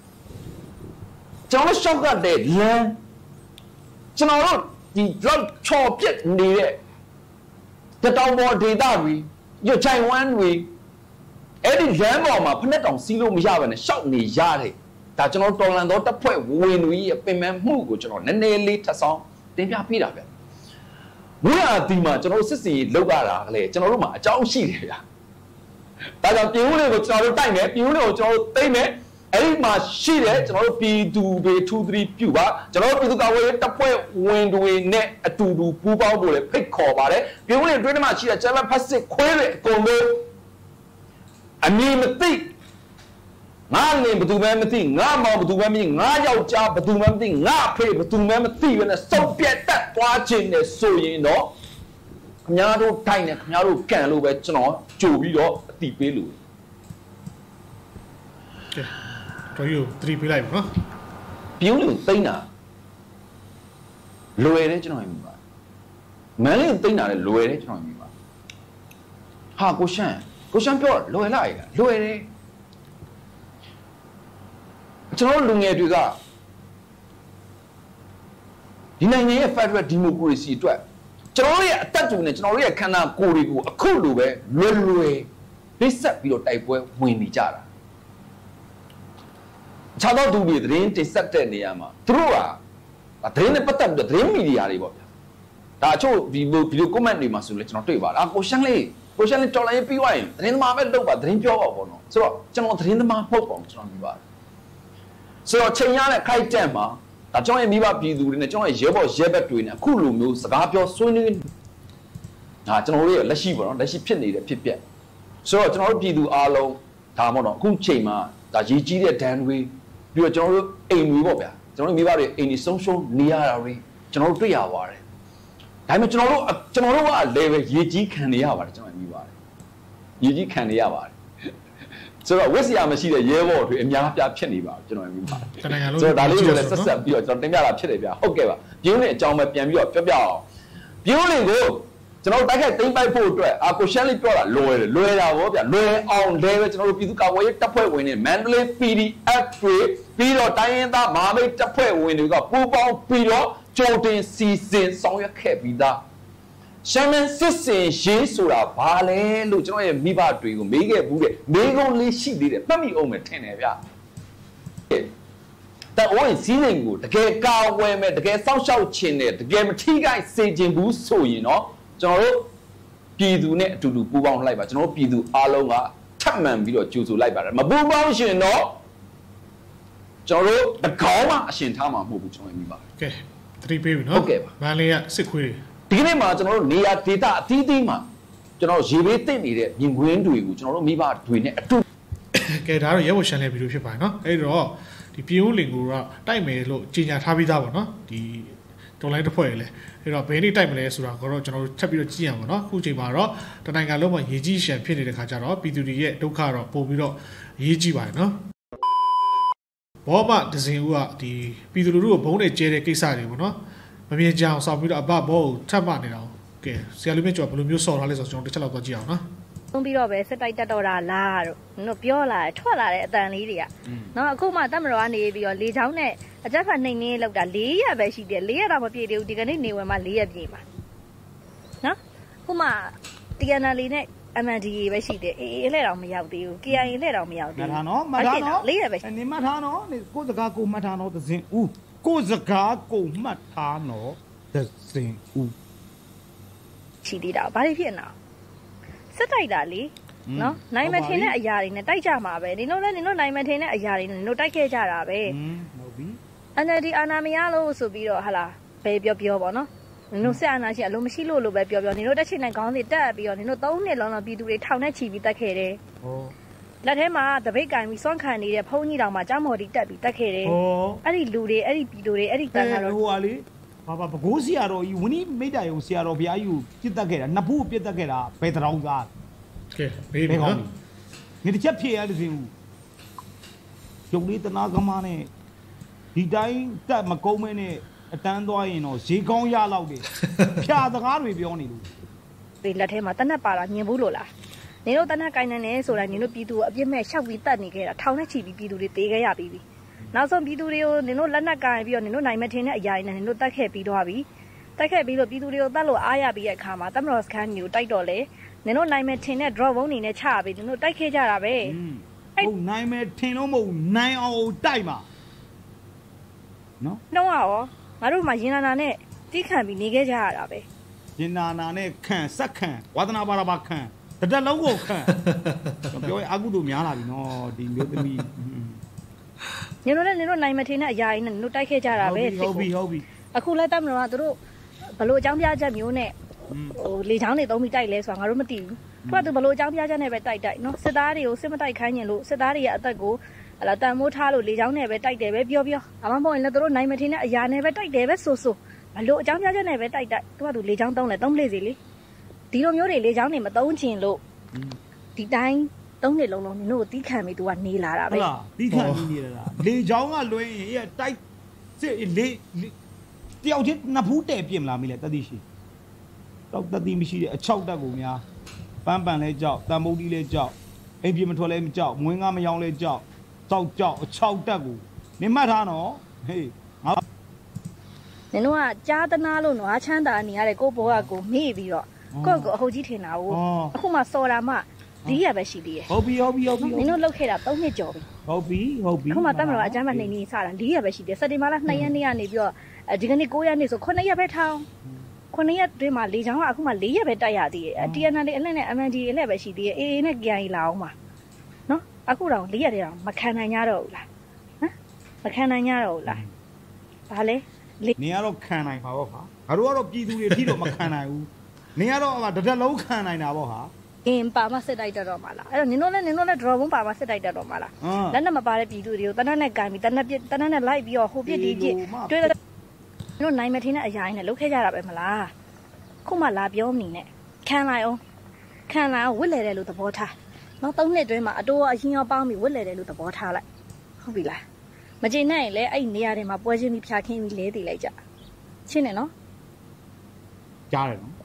ကျွန်တော်ရှောက်ကတဲ့လမ်းကျွန်တော်တို့ဒီလောက်ချော်ပြက်နေတဲ့တတောင်ပေါ်ဒေတာတွေရွတ်ချိုင်ဝမ်းတွေအဲ့ဒီလမ်းပေါ်မှာဖက်နဲ့တောင်စီးလို့မရဘဲနဲ့ရှောက်နေရတယ်ဒါကျွန်တော်တော်လန်တော့တပ်ဖွဲ့ဝင်တွေရဲ့ပင်ပန်းမှုကိုကျွန်တော်နည်းနည်းလေးထပ်ဆောင်တင်ပြပေးတာဗျမွေးရာဒီမှာကျွန်တော်စစ်စီလောက်ရတာလေကျွန်တော်တို့မှာအကြောင်းရှိတယ်ဗျဒါကြောင့်ပြည်ဦးလေးကိုကျွန်တော်တို့တိုက်မယ်ပြည်ဦးလေးကိုကျွန်တော်တို့သိမ့်မယ်အဲ့ဒီမှာရှိတယ်ကျွန်တော်တို့ပြည်သူတွေထူးသတိပြုပါကျွန်တော်တို့ပြည်သူ့ကာကွယ်ရေးတပ်ဖွဲ့ဝင်တွေနဲ့အတူတူပူးပေါင်းဖို့လည်းဖိတ်ခေါ်ပါတယ်ပြည်ဦးလေးအတွင်းထဲမှာရှိတဲ့ဂျမန်ဖက်စစ်ခွဲတွေအကုန်လုံးအမည်မသိငါလင်ဘယ်သူမှမသိငါမောင်ဘယ်သူမှမသိငါယောက်ျားဘယ်သူမှမသိငါအဖေဘယ်သူမှမသိဘဲနဲ့စုပ်ပြတ်တက်သွားခြင်းနဲ့ဆိုရင်တော့ခင်ဗျားတို့တိုင်းနဲ့ခင်ဗျားတို့ကန်လို့ပဲကျွန်တော်ကြိုပြီးတော့အတိပေးလို့တော်ယူ3ပေးလိုက်ပါနော်ပြုံးလို့သိမ့်တာလွယ်တယ်ကျွန်တော်မြင်ပါမန်းလေးသိမ့်တာလည်းလွယ်တယ်ကျွန်တော်မြင်ပါဟာကိုရှမ်းပြောလွယ်လိုက်လွယ်တယ်အကျွန်တော်လူငယ်တွေကဒီနိုင်ငံရဲ့ Federal Democracy အတွက်ကျွန်တော်ရဲ့အသက်တူနဲ့ကျွန်တော်ရဲ့ခန္ဓာကိုယ်တွေကိုအခုလိုပဲလွယ်လွယ်ပြစ်ဆက်ပြီးတော့တိုက်ပွဲဝင်နေကြတာခြားသောသူတွေသတင်းတင်ဆက်တဲ့နေရာမှာသူတို့ကသတင်းနဲ့ပတ်သက်ပြီးတော့သတင်းမီဒီယာတွေပေါ့ဗျာဒါအချို့ဗီဒီယို comment တွေမှာဆိုလည်းကျွန်တော်တွေ့ပါတယ်ကိုရှန်လေးတော်လိုင်းပြီးသွားရင်သတင်းသမားပဲလုပ်ပါသတင်းပြောပါပေါ့နော်ဆိုတော့ကျွန်တော်သတင်းသမားမဟုတ်ပါဘူးကျွန်တော်ပြောပါတယ်ဆိုတော့ချိန်ရတဲ့ခိုက်တက်မှာဒါကျွန်တော်ရဲ့မိဘပြည်သူတွေနဲ့ကျွန်တော်ရဲ့ရဲဘော်ရဲဘက်တွေနဲ့အခုလိုမျိုးစကားပြောဆွေးနွေးဒါကျွန်တော်တို့ရဲ့လက်ရှိပေါ့နော်လက်ရှိဖြစ်နေတဲ့ဖြစ်ပျက်ဆိုတော့ကျွန်တော်တို့ပြည်သူအားလုံးဒါမှမဟုတ်တော့အခုချိန်မှာဒါရည်ကြီးတဲ့ဒဏ်တွေပြီးတော့ကျွန်တော်တို့အိမ်တွေပေါ့ဗျာကျွန်တော်တို့မိဘတွေအိမ်တွေဆုံးရှုံးနေရတာတွေကျွန်တော်တို့တွေ့ရပါတယ်ဒါပေမဲ့ကျွန်တော်တို့ကလည်းပဲရည်ကြီးခံနေရပါတယ်ကျွန်တော်မိပါတယ်ရည်ကြီးခံနေရပါတယ်ဆိုတော့ဝစ်စရာမရှိတဲ့ရဲဘော်တွေအများပြဖြစ်နေပါကျွန်တော်မိပါတယ်ဆိုတော့ဒါလေးကိုလည်းဆက်ဆက်ပြီးတော့ကျွန်တော်တင်ပြတာဖြစ်တယ်ဗျာဟုတ်ကဲ့ပါပြင်းတဲ့အကြောင်းပဲပြန်ပြီးတော့ပြောအောင်ပြင်းလင်ကိုကျွန်တော်တိုက်ခိုက်သိမ်းပိုက်ဖို့အတွက်ကိုရှန်လေးပြောတာလွယ်တာဗောဗျာလွယ်အောင်လည်းပဲကျွန်တော်တို့ပြည်သူ့ကာကွယ်ရေးတပ်ဖွဲ့ဝင်တွေ Mandalay PDF တွေပြီးတော့တိုင်းရင်းသားမဟာမိတ်တပ်ဖွဲ့ဝင်တွေကပူးပေါင်းပြီးတော့ကြိုတင်စီစဉ်ဆောင်ရွက်ခဲ့ပြီးသားရှမ်းမင်းစစ်စင်ရေးဆိုတာဘာလဲလို့ကျွန်တော်ရဲ့မိဘတွေကိုမေးခဲ့ဘူးတဲ့မေးခွန်းလေးရှိသေးတယ်မှတ်မိအောင်မယ်ထင်တယ်ဗျာแต่โอ้ยစီးစိမ်ကိုတကယ်ကာဝယ်မယ်တကယ်စောင့်ရှောက်ခြင်းနဲ့တကယ်မထိခိုက်စေခြင်းဘူးဆိုရင်เนาะကျွန်တော်တို့ပြည်သူနဲ့အတူတူပူးပေါင်းလိုက်ပါကျွန်တော်တို့ပြည်သူအားလုံးကထပ်မံပြီးတော့ကြိုဆိုလိုက်ပါတယ်မပူးပေါင်းရှင်တော့ကျွန်တော်တို့တကောင်းမှအရှင်ထားမှာမဟုတ်ဘူးကျွန်တော်မြင်ပါတယ်ကဲသတိပေးပြီနော်မန်လေးကစစ်ခွေးဒီကနေ့မှာကျွန်တော်တို့နေရာဒေသအသီးသီးမှာကျွန်တော်ရေဘေးတင်နေတဲ့မြင်ကွင်းတွေကိုကျွန်တော်တို့မိဘတွေနဲ့အတူကဲဒါတော့ရဲဘော်ရှန်လေးဗီဒီယိုဖြစ်ပါတယ်နော်အဲ့တော့ဒီပြည်ဦးလင်ကိုတော့တိုက်မယ်လို့ကြေညာထားပြီးသားပေါ့နော်ဒီတော်လိုင်းတစ်ဖွဲ့လေအဲ့တော့ဘယ်နေ့တိုက်မလဲဆိုတာကတော့ကျွန်တော်တို့ချက်ပြီးတော့ကြည့်ရမှာเนาะအခုချိန်မှာတော့တနိုင်ငံလုံးမှာရေကြီးရှမ်းဖြစ်နေတဲ့ခါကျတော့ပြည်သူတွေရဲ့ဒုက္ခတော့ပို့ပြီးတော့ရေးကြည့်ပါတယ်เนาะဘောမဒဇင်ဦးကဒီပြည်သူလူထုကိုဘုံနဲ့ကျဲတဲ့ကိစ္စတွေပေါ့เนาะမမြင်ကြအောင်စောင့်ပြီးတော့အဘဘောကိုထပ်မနေတာကဲဆရာလူမြင့်ကျော်ဘယ်လိုမျိုးစော်ထားလဲဆိုတော့ကျွန်တော်တစ်ချက်လောက်တော့ကြည့်အောင်เนาะသုံးပြီးတော့ပဲစစ်တိုက်တက်တော့တာလားတို့တို့ပြောလာတယ်ထွက်လာတဲ့အတန်လေးတွေကနော်အခုမှတက်မတော်ကနေပြီးတော့လေချောင်းနဲ့အကြက်ဖတ်နှိမ့်နှင်းလောက်တာ4ရက်ပဲရှိတယ်4ရက်တော့မပြည့်သေးဘူးဒီကနေ့နေဝင်မှာ4ရက်ပြည့်ပါနော်ခုမှ TNL နဲ့ MNDA ပဲရှိတယ်အေးလှဲ့တော့မရောက်သေးဘူး KIA လှဲ့တော့မရောက်သေးဘူးမှတ်ထားနော်4ရက်ပဲနေမှတ်ထားနော်ကိုစကားကိုမှတ်ထားနော်သစင်ဦးကိုစကားကိုမှတ်ထားနော်သစင်ဦးချီသေးတာဘာဖြစ်နေစစ်တိုက်တာလေနော်နိုင်မထင်တဲ့အရာတွေနဲ့တိုက်ကြမှာပဲနင်တို့လည်းနင်တို့နိုင်မထင်တဲ့အရာတွေနဲ့နင်တို့တိုက်ခဲ့ကြတာပဲဟုတ်ပြီ NLD အာဏာမရလို့ဆိုပြီးတော့ဟာလားဘယ်ပြောပေါ့နော်နင်တို့စစ်အာဏာရှင်အလုံးမရှိလို့ပဲပြောနင်တို့တက်ချင်တဲ့ခေါင်းစဉ်တက်ပြီးတော့နင်တို့3နှစ်လုံးပြည်သူတွေထောင်နဲ့ချီပြီးတက်ခဲ့တယ်ဟုတ်လက်ထဲမှာတပိတ်ကင်ပြီးစွန့်ခံနေတဲ့ဖုန်းကြီးတောင်မှကြားမော်ဒီတက်ပြီးတက်ခဲ့တယ်အဲ့ဒီလူတွေအဲ့ဒီပြည်သူတွေအဲ့ဒီတန်ခါတော့ဟိုဟာလေဘာဘကိုးဆရာတော်ကြီးဝင်းကြီးမိတ္တယုံဆရာတော်ဘုရားကြီးကိုပြစ်တက်ခဲ့တာနှစ်ဖူးပြစ်တက်ခဲ့တာဘယ်တောင်သားကဲဘေးပြီနော်ဒီတစ်ချက်ဖြေရတဲ့စင်ဦးရုပ်လေးတနာကမားနဲ့ဒီတိုင်းတက်မကုန်းမဲနဲ့အတန်းသွားရင်တော့ဈေးကောင်းရလောက်တယ်ဖြာစကားတွေပြောနေလို့ဒီလက်ထဲမှာတနက်ပါလာမြင်ဘူးလို့လားနေတို့တနက်ကိုင်းနေတယ်ဆိုတာနေတို့ပြည်သူအပြစ်မဲ့ရှောက်ပြီးတတ်နေခဲ့တာထောင်နဲ့ချီပြီးပြည်သူတွေတေးခဲ့ရပြီးပြီနောက်ဆုံးပြည်သူတွေကိုနင်တို့လက်နက်ကိုင်ပြီးတော့နင်တို့နိုင်မထင်တဲ့အရာတွေနဲ့နင်တို့တတ်ခဲ့ပြီးတော့ပြီတိုက်ခဲ့ပြီးလို့ပြည်သူတွေကိုတတ်လို့အားရပြီးတဲ့အခါမှာတမတော်စခန်းမျိုးတိုက်တော့လေနင်တို့နိုင်မထင်တဲ့ drop ဘုံနေနဲ့ချပြီးနင်တို့တိုက်ခဲ့ကြတာပဲဟုတ်နိုင်မထင်လို့မဟုတ်နိုင်အောင်တိုက်မှာနော်နှောင်းရောငါတို့မှရင်နာနာနဲ့တီးခံပြီးနေခဲ့ကြရတာပဲရင်နာနာနဲ့ခံစက်ခံဝါသနာပါရပါခံတတက်လုံးကိုခံပြောရင်အကုသို့များလာပြီနော်ဒီမျိုးသမီးနင်တို့လည်းနင်တို့နိုင်မထင်တဲ့အရာတွေနဲ့နင်တို့တိုက်ခဲ့ကြတာပဲဟုတ်ပြီအခုလည်းတမတော်ကတို့ဘလို့အကြောင်းပြချက်မျိုးနဲ့ဟိုလေချောင်းတွေသုံးပြီးတိုက်လဲဆိုတာငါတို့မသိဘူးသူကဘလို့အကြောင်းပြချက်နဲ့ပဲတိုက်နော်စစ်သားတွေကိုစစ်မတိုက်ခိုင်းရင်လို့စစ်သားတွေရဲ့အသက်ကိုဟလာတန်မိုးထားလို့လေချောင်းနဲ့ပဲတိုက်တယ်ပဲပြောအမမဟုတ်ရင်လည်းတို့နိုင်မထင်တဲ့အရာနဲ့ပဲတိုက်တယ်ပဲဆိုဘလို့အကြောင်းပြချက်နဲ့ပဲတိုက်သူကလေချောင်းသုံးလဲသုံးလေစီလေဒီလိုမျိုးတွေလေချောင်းတွေမသုံးချင်လို့ဒီတိုင်း3နှစ်လုံးနင်တို့ကိုတီးခံပြီးသူကနေလာတာပဲဟုတ်လားတီးခံပြီးနေတာလေချောင်းကလွှဲရင်တိုက်စစ်လေတယောက်ချင်းနှစ်ဖူးတဲပြင်မလားမင်းလေတတိရှိတော့တတိမရှိတဲ့အချောက်တက်ကိုများပန်းလဲကြောက်တန်မုတ်တီးလဲကြောက်အိမ်ပြင်မထွက်လဲမကြောက်မွင်းကားမယောင်းလဲကြောက်တောက်ကြောက်အချောက်တက်ကို你骂他喏，嘿，好。 你侬啊，加的那路侬啊，抢到你啊嘞，过波啊过没比哦，个好几天啦我，后嘛烧啦嘛，你也不是的。 好比。 你侬老开了都没交的。 好比。 后嘛咱们啊，咱们那啥了，你也不是的，实际嘛啦，那样那边，这个你过年的时候可能也别掏。可能也对嘛，里长话，可嘛里也别带下的，第二那里那俺们那不是的，那建议老嘛，喏，可让里也的，没看那伢肉啦，没看那伢肉啦，好嘞， 你要都看那好不好？还如果都记住的，提都没看那有，你要都嘛，这老看那好不好？ 爸妈是带着嘛啦，你弄那draw我爸妈是带着嘛啦，咱那么把那记住的，咱那干比，咱那来比哦，后边的对了。侬နိုင်မထင်းတဲ့အရာနဲ့လုတ်ခဲ့ကြတာပဲမလားခုမှလာပြောမနေနဲ့ခံလိုက်ဝစ်လဲတယ်လို့သဘောထားနောက်3နှစ်တွင်းမှာအတိုးအရင်ရောပေါင်းပြီးဝစ်လဲတယ်လို့သဘောထားလိုက်ဟုတ်ပြီလားမကျေနပ်ရင်လည်းအဲ့နေရာတွေမှာပွဲချင်းပြီးဖြာခင်းပြီးလဲတည်လိုက်ကြချင်းနေနော်ကြားတယ်နော်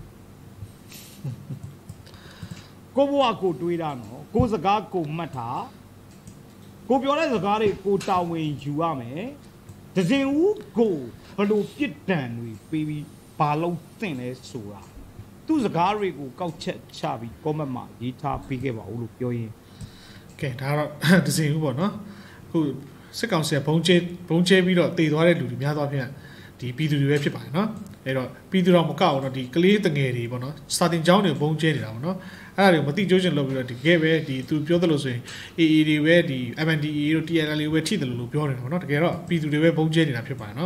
ကိုဘွားကိုတွေးတာနော်ကိုစကားကိုမှတ်တာကိုပြောတဲ့စကားတွေကိုတာဝန်ယူရမယ်ဒဇင်ဦးကိုဘလို့ပြစ်ဒဏ်တွေပေးပြီးဘာလို့သင့်လဲဆိုတာသူ့စကားတွေကိုကောက်ချက်ချပြီးကောမန့်မှာရေးထားပေးခဲ့ပါဦးလို့ပြောရင်ကဲဒါတော့ဒဇင်ဦးပေါ့နော်အခုစစ်ကောင်စီကဘုံကျဲပြီးတော့တည်သွားတဲ့လူတွေများသောအားဖြင့်ဒီပြည်သူတွေပဲဖြစ်ပါတယ်နော်အဲ့တော့ပြည်သူတော်မကောက်အောင်တော့ဒီကလေးတငယ်တွေပေါ့နော်စာတင်ကျောင်းတွေဘုံကျဲနေတာပေါ့နော်အဲ့ဒါတွေကိုမသိကျိုးချင်လုပ်ပြီးတော့ဒီကဲပဲဒီသူပြောသလိုဆိုရင် AA တွေပဲဒီ MNDAA တို့ TNL တွေပဲထိတယ်လို့ပြောနေတာပေါ့နော်တကယ်တော့ပြည်သူတွေပဲဘုံကျဲနေတာဖြစ်ပါတယ်နော်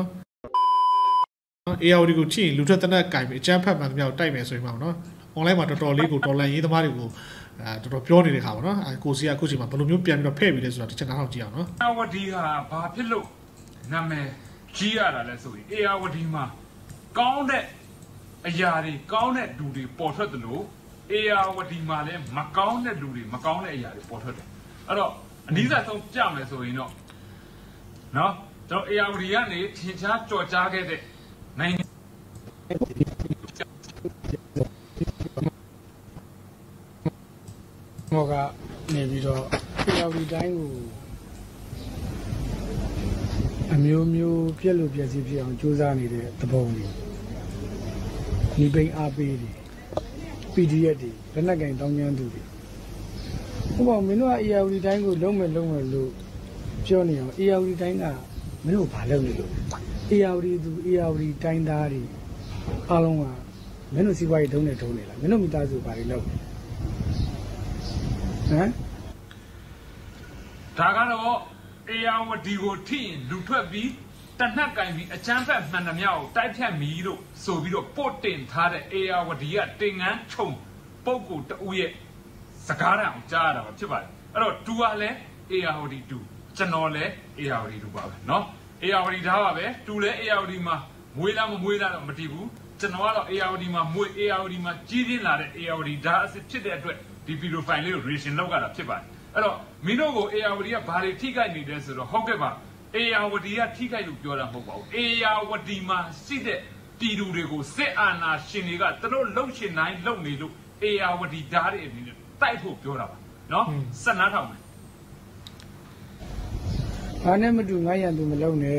AOD ကိုထိရင်လူထွက်တနက်ကင်ပြီးအကြမ်းဖက်မှန်သမျှကိုတိုက်မယ်ဆိုရင်ပေါ့နော် online မှာတော်တော်လေးကိုဒေါ်လာရေးသမားတွေကိုတော်တော်ပြောနေတဲ့ခါပေါ့နော်ကိုစီကအခုချိန်မှာဘယ်လိုမျိုးပြန်ပြီးတော့ဖဲ့ပြီးလဲဆိုတော့တစ်ချက်နားထောင်ကြည့်အောင်နော် AOD ကဘာဖြစ်လို့နာမည်ကြီးရတာလဲဆိုရင် AOD မှာကောင်းတဲ့အရာတွေကောင်းတဲ့လူတွေပေါ်ထွက်တယ်လို့ AOD မှာလည်းမကောင်းတဲ့လူတွေမကောင်းတဲ့အရာတွေပေါ်ထွက်တယ်အဲ့တော့အနည်းဆုံးပြမယ်ဆိုရင်တော့နော်ကျွန်တော် AOD ကနေထင်ရှားကြော်ကြားခဲ့တဲ့နိုင်ငံမောကနေပြီးတော့ပြည်တော်တိုင်းကိုအမျိုးမျိုးပြက်လို့ပြက်စီဖြစ်အောင်ကြိုးစားနေတဲ့သဘောမျိုးဒီပိန်အားပေးတယ် PDF တွေလက်နက်ကင်တောင်းကျမ်းသူတွေဟိုမင်းတို့က ARD တိုင်းကိုလုံးမယ်လို့ပြောနေအောင် ARD တိုင်းကမင်းတို့ဘာလုပ်နေလို့ ARD သူ ARD တိုင်းသားတွေအားလုံးကမင်းတို့စီးပွားရေးတုံးနေလားမင်းတို့မိသားစုဘာတွေလုပ်ဟမ်ဒါကတော့ ARD ကိုထိရင်လူထွက်ပြီးတနက်ကင်ပြီးအချမ်းဖက်မှန်သမျှကိုတိုက်ဖြတ်မီလို့ဆိုပြီးတော့ပို့တင်ထားတဲ့ ARD ကတင်ငန်းခြုံပုတ်ကိုတူရဲ့စကားတအောင်ကြားရတာဖြစ်ပါတယ်အဲ့တော့တူကလည်း ARD တူကျွန်တော်လည်း ARD တူပါပဲเนาะ ARD ဒါပါပဲတူလည်း ARD မှာမွေးလားမမွေးလားတော့မသိဘူးကျွန်တော်ကတော့ ARD မှာမွေး ARD မှာကြီးပြင်းလာတဲ့ ARD ဒါအစ်ဖြစ်တဲ့အတွက်ဒီဗီဒီယိုဖိုင်လေးကို reaction လုပ်ရတာဖြစ်ပါတယ်အဲ့တော့မင်းတို့ကို ARD ကဘာတွေထိခိုက်နေတယ်ဆိုတော့ဟုတ်ကဲ့ပါ ARD ကထိခိုက်လို့ပြောတာမဟုတ်ပါဘူး ARD မှာရှိတဲ့ပြည်သူတွေကိုစစ်အာဏာရှင်တွေကသူတို့လှုပ်ရှင်တိုင်းလှုပ်နေလို့ ARD ဓာတ်တွေအနေနဲ့တိုက်ဖို့ပြောတာပါနော်ဆက်နားထောင်မယ်ငါနဲ့မတူငါရန်သူမလုပ်နဲ့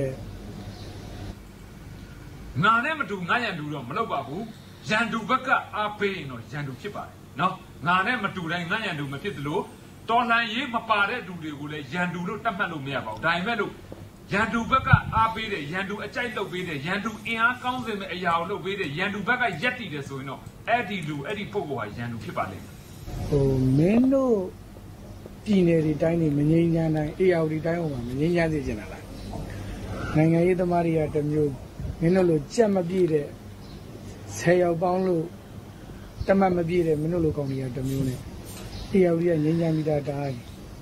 ငါနဲ့မတူငါရန်သူတော့မလုပ်ပါဘူးရန်သူဘက်ကအားပေးရင်တော့ရန်သူဖြစ်ပါတယ်နော်ငါနဲ့မတူတိုင်းငါရန်သူမဖြစ်သလိုတော်လှန်ရေးမပါတဲ့လူတွေကိုလည်းရန်သူလို့တတ်မှတ်လို့မရပါဘူးဒါပေမဲ့လို့ရန်သူဘက်ကအားပေးတယ်ရန်သူအကြိုက်လုပ်ပေးတယ်ရန်သူအင်အားကောင်းစေမယ့်အရာကိုလုပ်ပေးတယ်ရန်သူဘက်ကရက်တည်တယ်ဆိုရင်တော့အဲ့ဒီလူအဲ့ဒီပုဂ္ဂိုလ်ဟာရန်သူဖြစ်ပါလိမ့်မယ်ဟိုမင်းတို့ပြည်နယ်တွေတိုင်းတွေမငြိမ်းချမ်းတိုင်း ARD တိုင်းဟိုမှာမငြိမ်းချမ်းစေချင်တာလားနိုင်ငံရေးသမားတွေကတမျိုးမင်းတို့လိုကြက်မပြည့်တဲ့10ယောက်ပေါင်းလို့တမတ်မပြည့်တဲ့မင်းတို့လိုကောင်တွေကတမျိုးနဲ့ ARD ကငြိမ်းချမ်းပြီးသားတား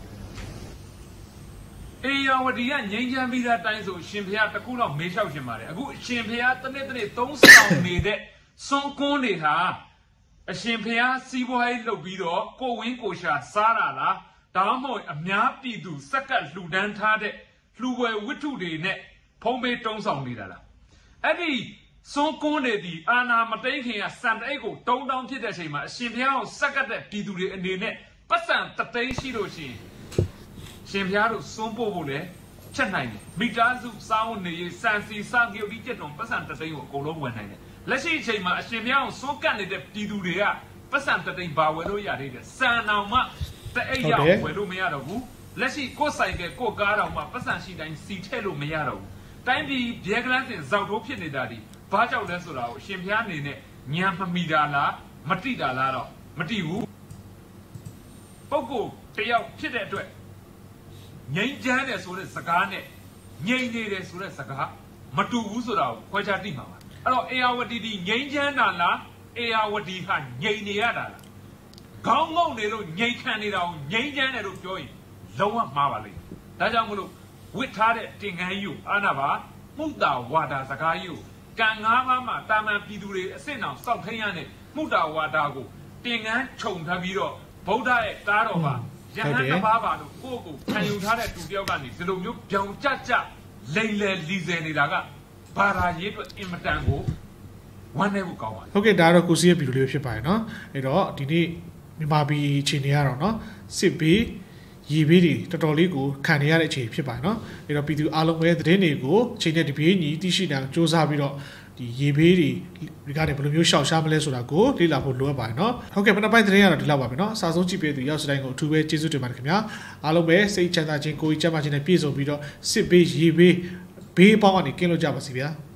ARD ကငြိမ်းချမ်းပြီးသားတိုင်းဆိုရှင်ဖျားတခုတော့မေးလျှောက်ရှင်ပါတယ်အခုရှင်ဖျားတစ်နေ့သုံးဆောင်နေတဲ့စွန်ကွန်းတွေဟာအရှင်ဖျားစီးပွားရေးလုပ်ပြီးတော့ကိုဝင်းကိုရှာစားတာလားဒါမှမဟုတ်အများပြည်သူစက်ကလှူဒန်းထားတဲ့လှူပွဲဝတ္ထုတွေနဲ့ဖုံးပေးတုံးဆောင်နေတာလားအဲ့ဒီစွန်ကွန်းတွေဒီအာနာမတိန်ခင်ကစံတိတ်ကိုတုံးတောင်းဖြစ်တဲ့အချိန်မှာအရှင်ဖျားကိုစက်ကတဲ့ပြည်သူတွေအနေနဲ့ပတ်စံတသိန်းရှိလို့ရှိရင်ရှင်ဖျားတို့စွန့်ပို့ဖို့လေချက်နိုင်တယ်မိသားစုစောင်းနေရေးစံစီစောင်းပြုတ်ဒီကျက်တုံပတ်စံတသိန်းကိုအကုန်လုံးဝင်နိုင်တယ်လက်ရှိအချိန်မှာအရှင်မြတ်အောင်စွန့်ကတ်နေတဲ့ပြည်သူတွေကပတ်စံတသိန်းဘာဝယ်လို့ရသေးတယ်စံအောင်မှတအိတ်ရောက်ဝယ်လို့မရတော့ဘူးလက်ရှိကိုယ်ဆိုင်ကကိုကားတော်မှပတ်စံရှိတိုင်းစီထည့်လို့မရတော့ဘူးတိုင်းပြည်ဘဲကလန်းစင်ဇောက်တိုးဖြစ်နေတာဒီဘာကြောင့်လဲဆိုတာကိုရှင်ဖျားအနေနဲ့ညံမမီတာလားမတိတာလားတော့မတိဘူးပုဂ္ဂိုလ်တယောက်ဖြစ်တဲ့အတွက်ငြိမ်းချမ်းတယ်ဆိုတဲ့စကားနဲ့ငြိမ်နေတယ်ဆိုတဲ့စကားမတူဘူးဆိုတာကိုခွဲခြားသိမှာပါအဲ့တော့အေယာဝတီဒီငြိမ်းချမ်းတာလားအေယာဝတီဟာငြိမ်နေရတာလားခေါင်းငုံနေလို့ငြိမ်ခံနေတာကိုငြိမ်းချမ်းတယ်လို့ပြောရင်လုံးဝမှားပါလိမ့်ဒါကြောင့်မလို့ဝစ်ထားတဲ့တင်ကန်းကြီးကိုအာနာပါမှုတာဝါဒစကားကြီးကိုကံငါးပါးမှာတာမန်ပြည်သူတွေအစ်စ်နောင်စောက်ထိန်ရတဲ့မှုတာဝါဒကိုတင်ကန်းခြုံထားပြီးတော့ဗုဒ္ဓရဲ့ကားတော်မှာရဟန်းတစ်ပါးပါလို့ကိုယ့်ကိုခံယူထားတဲ့သူတယောက်ကနေဒီလိုမျိုးပြောင်ကြကြလိမ်လည်လီဆယ်နေတာကဘာသာရေးအတွက်အင်မတန်ကိုဝမ်းနည်းဖို့ကောင်းပါတယ်ဟုတ်ကဲ့ဒါတော့ကိုစီရဲ့ဗီဒီယိုလေးဖြစ်ပါတယ်เนาะအဲ့တော့ဒီနေ့မြန်မာပြည်အခြေအနေကတော့เนาะစစ်ဘေးရေဘေးတွေတော်တော်လေးကိုခံနေရတဲ့အခြေအနေဖြစ်ပါတယ်เนาะအဲ့တော့ပြည်သူအားလုံးပဲသတင်းတွေကိုအချိန်နဲ့တပြေးညီသိရှိနိုင်စ조사ပြီးတော့ဒီရေဘေးတွေကနေဘယ်လိုမျိုးရှောက်ရှားမလဲဆိုတာကိုလေ့လာဖို့လိုအပ်ပါတယ်เนาะဟုတ်ကဲ့မနက်ပိုင်းသတင်းကတော့ဒီလောက်ပါပဲเนาะအစားဆုံးကြည့်ပေးသူရောက်စတိုင်းကိုအထူးပဲကျေးဇူးတင်ပါတယ်ခင်ဗျာအားလုံးပဲစိတ်ချမ်းသာခြင်းကိုယ်ကြီးကျန်းမာခြင်းနဲ့ပြည့်စုံပြီးတော့စစ်ဘေးရေဘေးဘေးပေါင်းကနေကင်းလို့ကြပါစီဗျာ